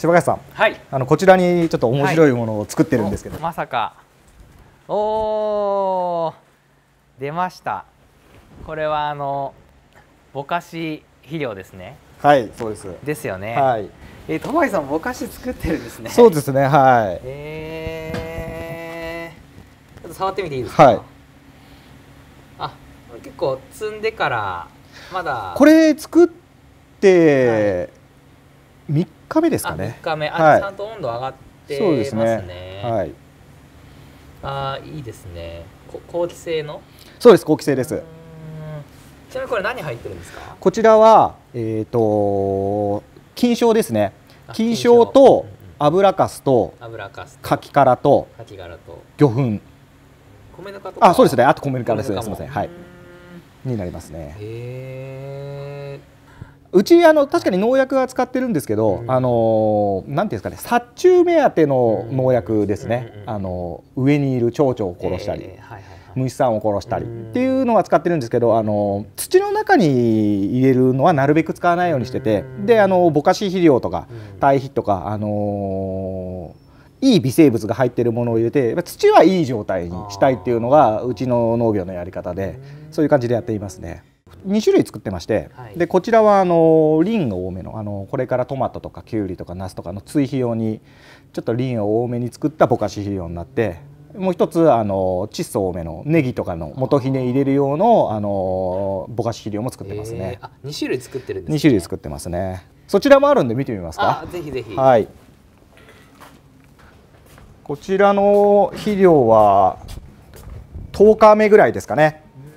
柴林さん、 はい、 こちらにちょっと面白いものを作ってるんですけど、 まさか。おー、出ました。これはぼかし肥料ですね。 はい、そうです。 ですよね。 はい。 戸張さんぼかし作ってるんですね。 そうですね、はい。 ちょっと触ってみていいですか。 はい。 あ、結構積んでからまだこれ作って3日目ですかね。 3日目、 はい、 ちゃんと温度上がってそうですますね。 ね。 はい。 いいですね。好気性の。 そうです、好気性です。 ちなみにこれ何入ってるんですか。 こちらは菌床ですね。菌床と油かすと柿殻と魚粉。 米ぬかとか。 あ、そうですね。あと米ぬかですね。すみません。はい。になりますね。うち確かに農薬は使ってるんですけど、なんていうんですかね、殺虫目当ての農薬ですね。上にいる蝶々を殺したり、虫さんを殺したりっていうのは使ってるんですけど、土の中に入れるのはなるべく使わないようにしてて、でぼかし肥料とか堆肥とかいい微生物が入ってるものを入れて、土はいい状態にしたいっていうのがうちの農業のやり方で、そういう感じでやっていますね。2種類作ってまして、でこちらはリンが多めのこれからトマトとかキュウリとかナスとかの追肥用にちょっとリンを多めに作ったぼかし肥料になって、もう一つ窒素多めのネギとかの元ひね入れる用のぼかし肥料も作ってますね。 2種類作ってるんですね。 2種類作ってますね。そちらもあるんで見てみますか。 ぜひぜひ。 はい。こちらの肥料は10日目ぐらいですかね。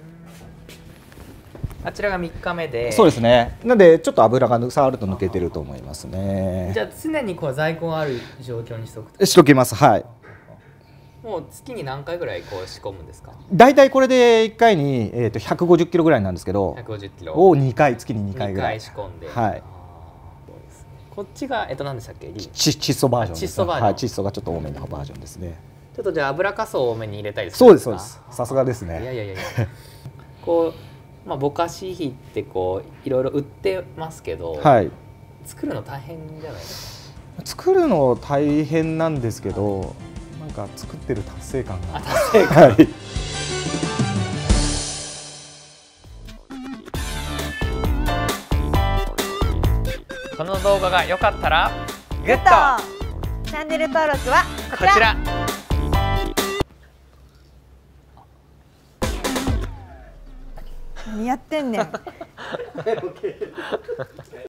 あちらが3日目で。 そうですね。なんでちょっと油が触ると抜けてると思いますね。 じゃあ常に在庫がある状況にしとく。 しときます。はい。 もう月に何回ぐらい仕込むんですか。 だいたいこれで1回に150キロぐらいなんですけど、 150キロを2回、月に2回ぐらい仕込んで。 はい。 こっちが何でしたっけ。 窒素バージョンです。 はい、 窒素がちょっと多めのバージョンですね。 ちょっとじゃあ油かすを多めに入れたいですか。 そうですそうです。さすがですね。 いやぼかし肥っていろいろ売ってますけど、はい、作るの大変じゃないですか。 作るの大変なんですけど、なんか作ってる達成感が。 達成感。はい。この動画が良かったらグッド、 チャンネル登録はこちら。何やってんねん。